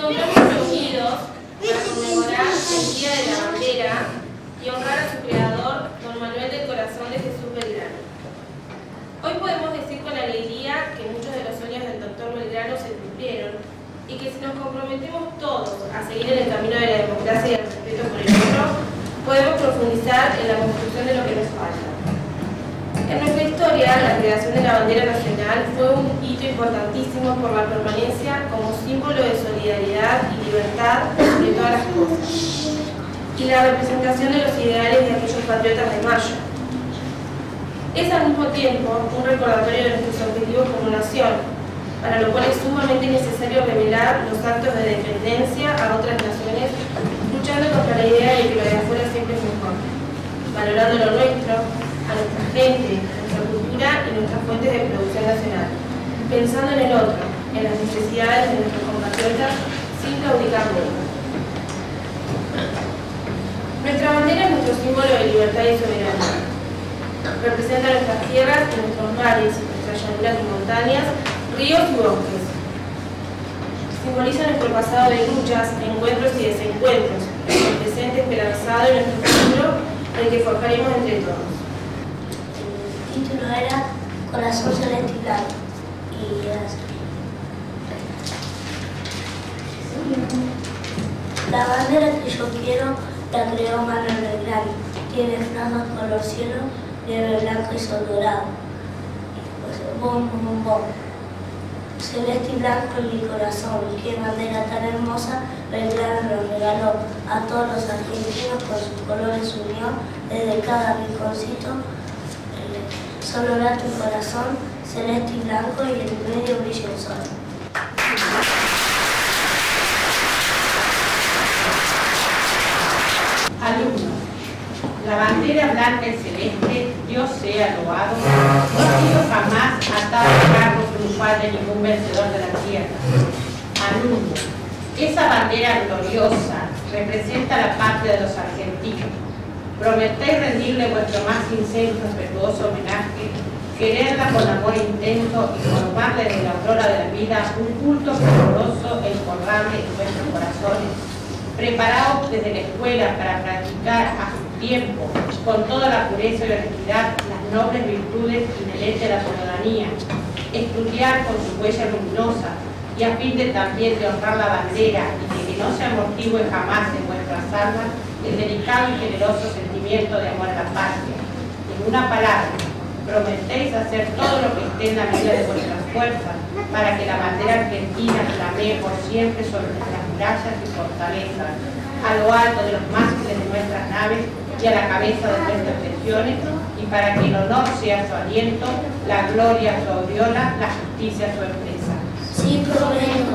encontramos reunidos para conmemorar el Día de la Bandera y honrar a su creador, don Manuel del Corazón de Jesús Belgrano. Hoy podemos decir con alegría que muchos de los sueños del doctor Belgrano se cumplieron y que si nos comprometemos todos a seguir en el camino de la democracia y el respeto por el otro, podemos profundizar en la construcción de lo que nos falta. En nuestra historia, la creación de la bandera nacional fue un hito importantísimo por la permanencia como símbolo de solidaridad y libertad sobre todas las cosas, y la representación de los ideales de aquellos patriotas de Mayo. Es al mismo tiempo un recordatorio de nuestros objetivos como nación, para lo cual es sumamente necesario revelar los actos de dependencia a otras naciones, luchando contra la idea de que lo de afuera siempre es mejor, valorando lo nuestro, a nuestra gente, nuestra cultura y nuestras fuentes de producción nacional, pensando en el otro, en las necesidades de nuestros compatriotas, sin claudicar nunca. Nuestra bandera es nuestro símbolo de libertad y soberanía. Representa nuestras tierras y nuestros mares, nuestras llanuras y montañas, ríos y bosques. Simboliza nuestro pasado de luchas, encuentros y desencuentros, nuestro presente esperanzado y nuestro futuro en el que forjaremos entre todos. El título era Corazón Celeste y Blanco, y era así. La bandera que yo quiero la creó Manuel Belgrano. Tiene franjas color cielo, nieve blanco y sol dorado. Bom, bom, bom. Celeste y blanco en mi corazón. Qué bandera tan hermosa Belgrano nos regaló a todos los argentinos, con sus colores unió desde cada rinconcito. Solo late tu corazón, celeste y blanco, y en medio brilla el sol. Alumnos, la bandera blanca y celeste, Dios sea loado, no ha sido jamás atada al carro triunfal de ningún vencedor de la tierra. Alumnos, esa bandera gloriosa representa la patria de los argentinos. Prometéis rendirle vuestro más sincero y respetuoso homenaje, quererla con amor intenso y formarle desde la aurora de la vida un culto fervoroso e imborrable en vuestros corazones, preparados desde la escuela para practicar a su tiempo, con toda la pureza y honestidad, las nobles virtudes inherentes a la ciudadanía, estudiar con su huella luminosa y a fin de también de honrar la bandera y de que no se amortigue jamás en vuestras almas el delicado y generoso sentimiento de amor a la patria. En una palabra, prometéis hacer todo lo que esté en la medida de vuestras fuerzas para que la bandera argentina flamee por siempre sobre nuestras murallas y fortalezas, a lo alto de los mástiles de nuestras naves y a la cabeza de nuestras legiones, y para que el honor sea su aliento, la gloria su aureola, la justicia su empresa. Sí, prometo.